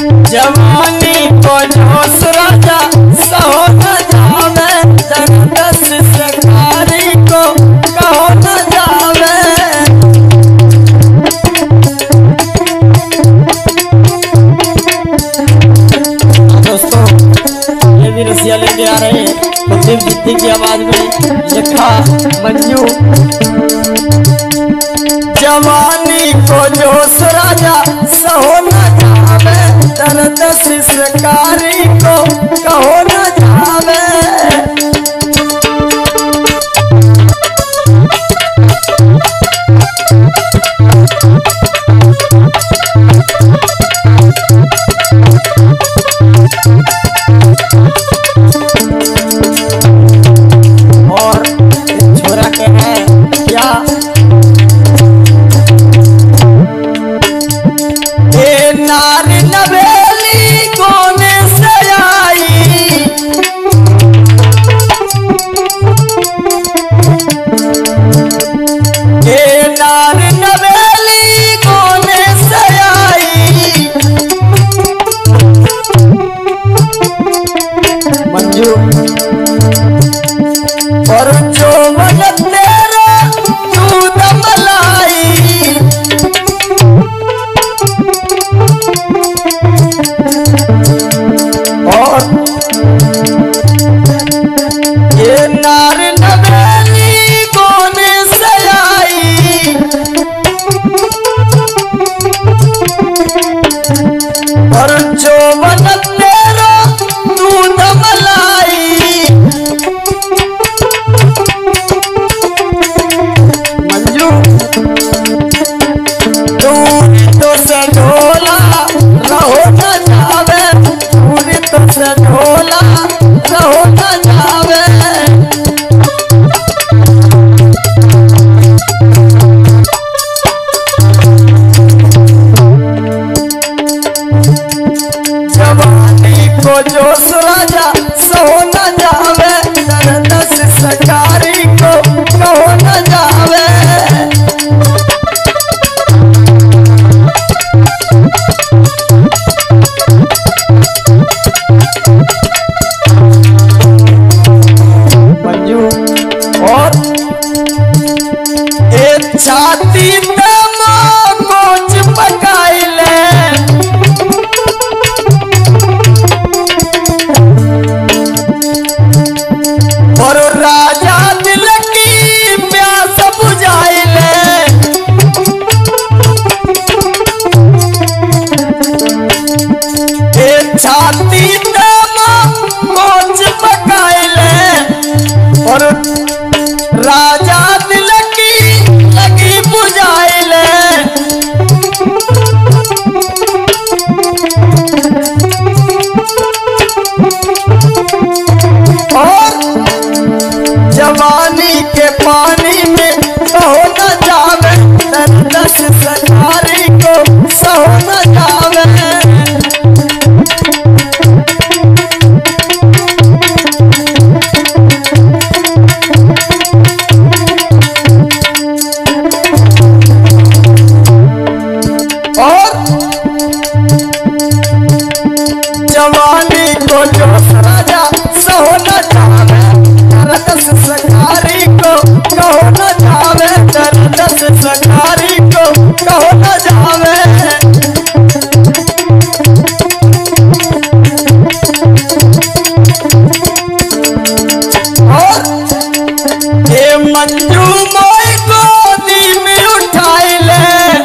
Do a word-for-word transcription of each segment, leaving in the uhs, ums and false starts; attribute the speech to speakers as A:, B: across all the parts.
A: जवानी को जोश राजा सहो न जावे, दर्द शिष्यकारी को कहो न जावे। दोस्तों ये भी रसिया लेके आ रहे हैं कुलदीप जिद्दी की आवाज में, लिखा मंजू। जवानी को जोश राजा सहो न जावे, दर्द शिष्यकारी को कहो न जावे। और छोरा के है क्या नारी नवेली कोने से आई, ए नारी नवेली कोने से आई। मंजू और जो मन तेरा दूध मलाई, और ये नार नवेली कोने से आई, और जो मन तेरा दूध मलाई। मंजू दूर तो से ढोला रहो न जावे, दूर तो से ढोला रहो न जावे। जवानी को जोश राजा सहो न जावे, दर्द शिष्यकारी को कहो न जावे। और एक छाती कोच पकाइले, और राजा दिल की प्यास बुझाइले। एक छाती कोच पकाइले, और राजा दिल की लगी बुझाइले। और जवानी के पानी में कहो न जावे, दर्द शिष्यकारी को सहो न जावे। जवानी को जोश राजा सहो न जावे, दर्द शिष्यकारी को कहो न जावे, दर्द शिष्यकारी को कहो न जावे। और ये मंजू मोई गोदी में उठाई ले,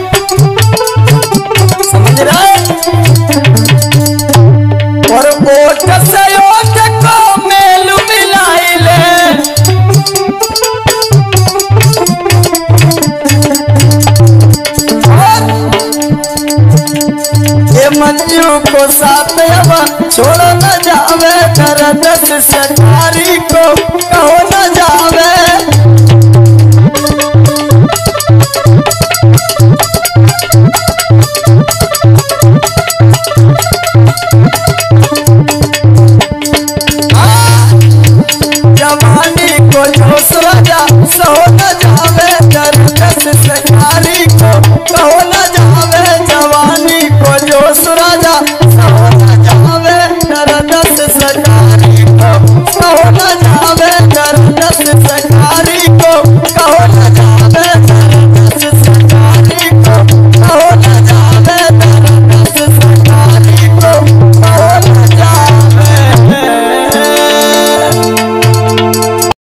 A: समझ रहे? और ओठ से ओठ को मेल मिलाई ले, और ये मंजू को साथ अब छोड़ न जावे, दर्द शिष्यकारी को कहो न जावे।